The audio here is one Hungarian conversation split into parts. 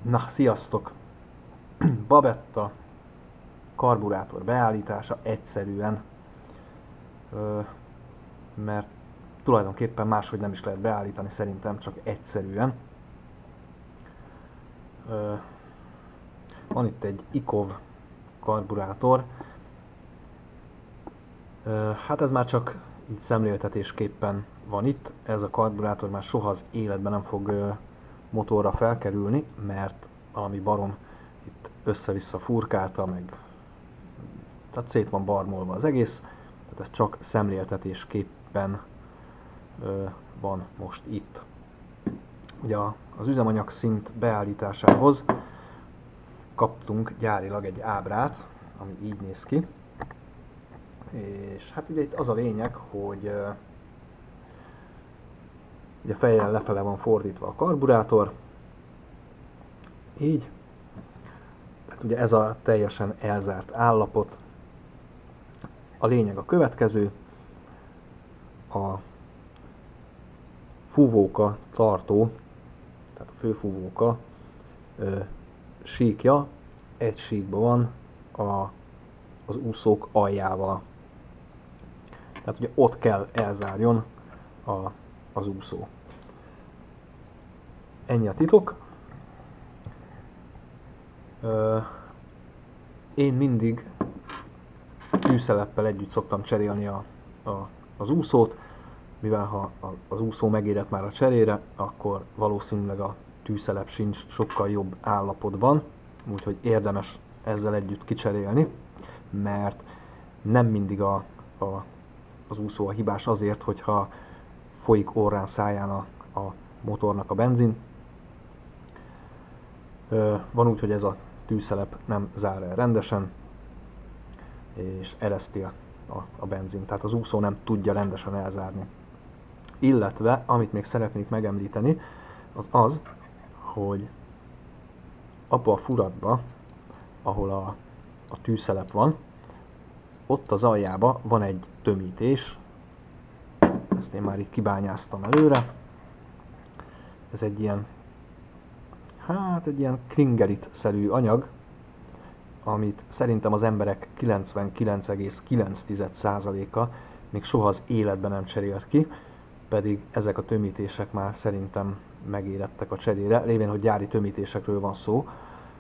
Na, sziasztok! Babetta karburátor beállítása egyszerűen, mert tulajdonképpen máshogy nem is lehet beállítani, szerintem csak egyszerűen. Van itt egy IKOV karburátor, hát ez már csak így szemléltetésképpen van itt. Ez a karburátor már soha az életben nem fog motorra felkerülni, mert valami barom itt össze-vissza furkálta, meg tehát szét van barmolva az egész, tehát ez csak szemléltetésképpen van most itt. Ugye az üzemanyag szint beállításához kaptunk gyárilag egy ábrát, ami így néz ki, és hát ugye itt az a lényeg, hogy ugye fejjel lefele van fordítva a karburátor, így. Tehát ugye ez a teljesen elzárt állapot. A lényeg a következő, a fúvóka tartó, tehát a főfúvóka síkja egy síkban van az úszók aljával. Tehát ugye ott kell elzárjon az úszó. Ennyi a titok. Én mindig tűzszeleppel együtt szoktam cserélni az úszót, mivel ha az úszó megérett már a cserére, akkor valószínűleg a tűzszelep sincs sokkal jobb állapotban, úgyhogy érdemes ezzel együtt kicserélni, mert nem mindig az úszó a hibás azért, hogyha folyik orrán száján a motornak a benzin. Van úgy, hogy ez a tűzszelep nem zár el rendesen, és ereszti a benzin, tehát az úszó nem tudja rendesen elzárni. Illetve, amit még szeretnék megemlíteni, az, hogy abba a furatba, ahol a tűzszelep van, ott az aljába van egy tömítés, ezt én már itt kibányáztam előre. Ez egy ilyen, egy ilyen kringelit-szerű anyag, amit szerintem az emberek 99,9%-a még soha az életben nem cserélt ki, pedig ezek a tömítések már szerintem megérettek a cserére, lévén, hogy gyári tömítésekről van szó.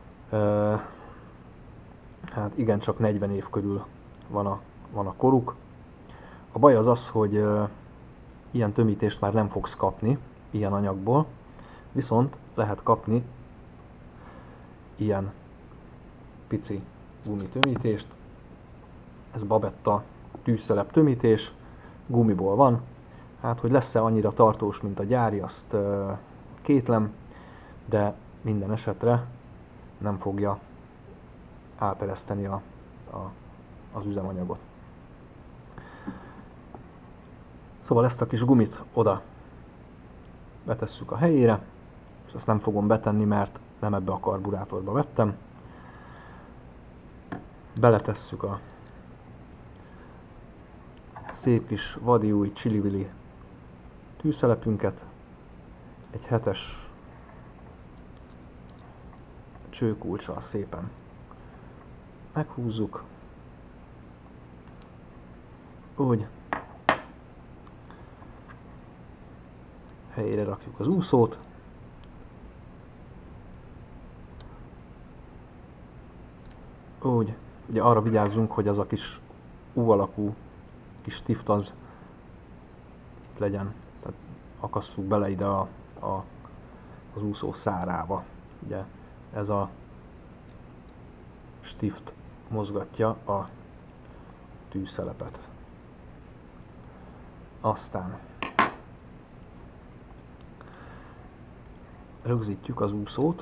Hát igen, csak 40 év körül van a koruk. A baj az az, hogy ilyen tömítést már nem fogsz kapni, ilyen anyagból, viszont lehet kapni ilyen pici gumitömítést. Ez Babetta tűzszelep tömítés, gumiból van. Hát, hogy lesz-e annyira tartós, mint a gyári, azt kétlem, de minden esetre nem fogja átereszteni az üzemanyagot. Szóval ezt a kis gumit oda betesszük a helyére, és ezt nem fogom betenni, mert nem ebbe a karburátorba vettem. Beletesszük a szép kis vadi új csili-vili tűzszelepünket, egy 7-es csőkulccsal szépen meghúzzuk, úgy, helyére rakjuk az úszót, úgy, ugye arra vigyázzunk, hogy az a kis U alakú kis tift az legyen, tehát akasszuk bele ide az úszó szárába. Ugye ez a stift mozgatja a tűzszelepet. Aztán rögzítjük az úszót.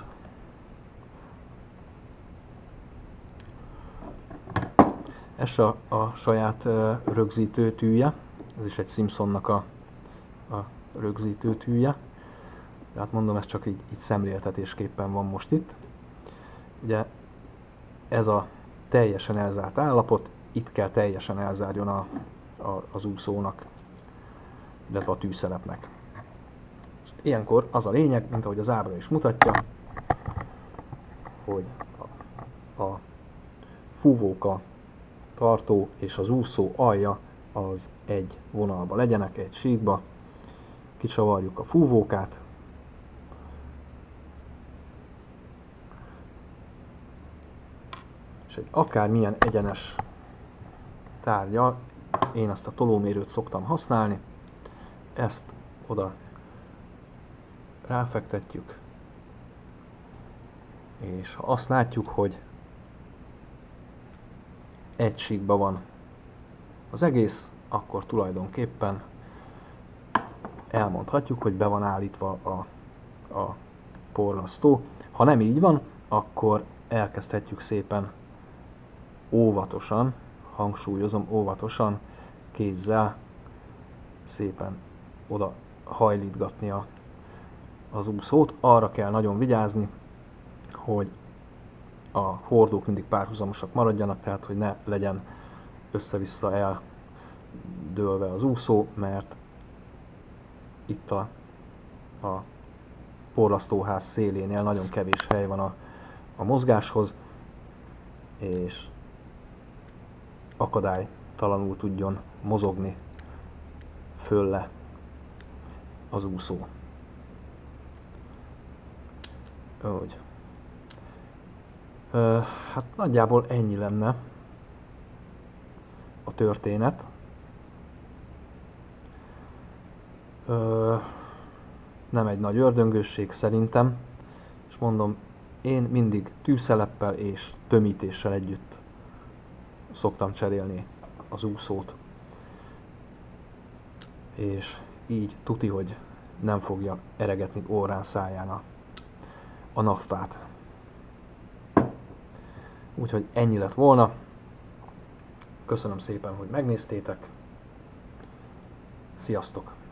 Ez a saját rögzítő tűje, ez is egy Simpsonnak a rögzítő tűje. Tehát mondom, ez csak így szemléltetésképpen van most itt. Ugye ez a teljesen elzárt állapot, itt kell teljesen elzárjon az úszónak, illetve a tűzszelepnek. Ilyenkor az a lényeg, mint ahogy az ábra is mutatja, hogy a fúvóka tartó és az úszó alja az egy vonalba legyenek, egy síkba. Kicsavarjuk a fúvókát, és egy akármilyen egyenes tárgya, én ezt a tolómérőt szoktam használni, ezt oda ráfektetjük, és ha azt látjuk, hogy egy síkba van az egész, akkor tulajdonképpen elmondhatjuk, hogy be van állítva a porlasztó. Ha nem így van, akkor elkezdhetjük szépen óvatosan, hangsúlyozom, óvatosan, kézzel szépen oda hajlítgatni az úszót. Arra kell nagyon vigyázni, hogy a hordók mindig párhuzamosak maradjanak, tehát hogy ne legyen össze-vissza eldőlve az úszó, mert itt a porlasztóház szélénél nagyon kevés hely van a mozgáshoz, és akadálytalanul tudjon mozogni fölle az úszó. Úgy. Hát nagyjából ennyi lenne a történet. Nem egy nagy ördöngősség szerintem, és mondom, én mindig tűzszeleppel és tömítéssel együtt szoktam cserélni az úszót, és így tuti, hogy nem fogja eregetni orrán száján a naftát. Úgyhogy ennyi lett volna. Köszönöm szépen, hogy megnéztétek. Sziasztok!